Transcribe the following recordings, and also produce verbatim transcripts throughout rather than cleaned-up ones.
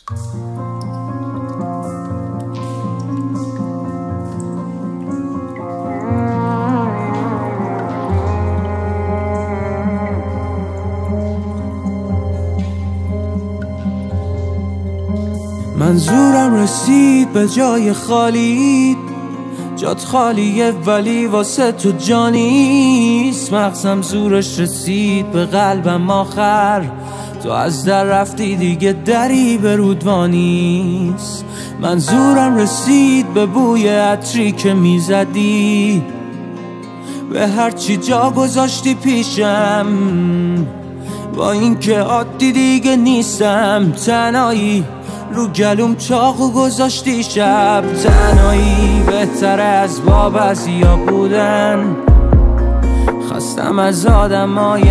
منظورم رسید به جای خالی، جات خالیه ولی واسه تو جانیست. مغزم زورش رسید به قلبم آخر، تو از در رفتی دیگه دری به رودوانیست. منظورم رسید به بوی عطری که میزدی، به هرچی جا گذاشتی پیشم، با این که عادی دیگه نیستم. تنهایی رو گلوم چاقو گذاشتی شب، تنهایی بهتره از با بعضیا بودن. خستم از آدمای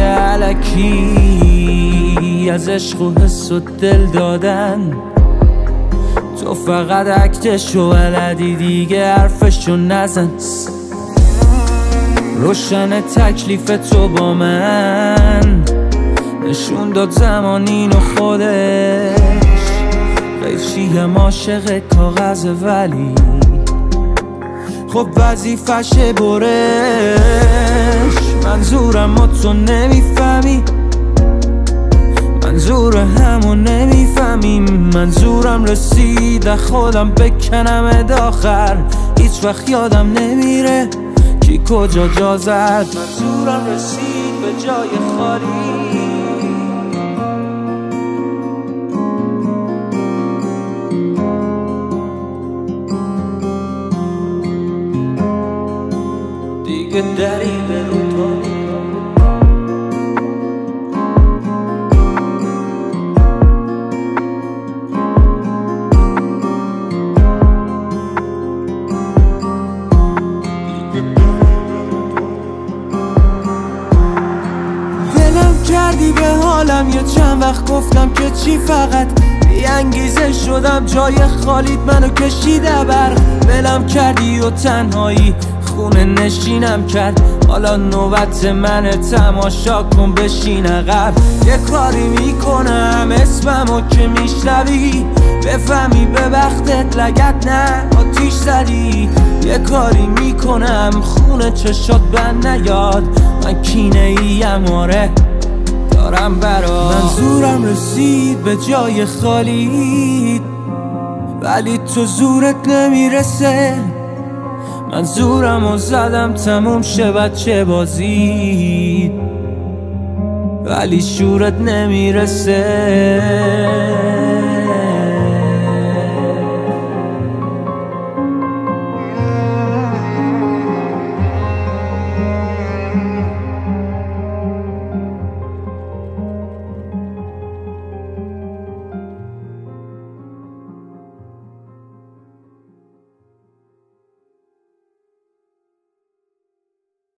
الکی، از عشق و حس و دل دادن. تو فقط اکتشو بلدی دیگه حرفشو نزن. روشن تکلیف تو با من، نشون داد زمان اینو خودش. قیچیم عاشق کاغذ ولی خب وظیفشه برش. منظورم و تو نمیفهمی، منظور همو نمیفهمیم. منظورم رسید خودم بکنم داخر، هیچ وقت یادم نمیره کی کجا جا زد. منظورم رسید به جای خالی، دیگه دری به رودوانی. ولم کردی به حالم، یه چند وقت گفتم که چی، فقط بی انگیزه شدم جای خالیت منو کشیده برق. ولم کردی و تنهایی خونه نشینم کرد، حالا نوبت منه تماشا کن بشین عقب. یه کاری میکنم اسممو که میشنوی، بفهمی به وقتت لگت نه آتیش زدی. یه کاری میکنم خونه چشات بند نیاد، من کینه ایم آره دارم برا. منظورم رسید به جای خالی، ولی تو زورت نمیرسه. منظورم و زدم تموم شه بچه بازی، ولی شورت نمیرسه.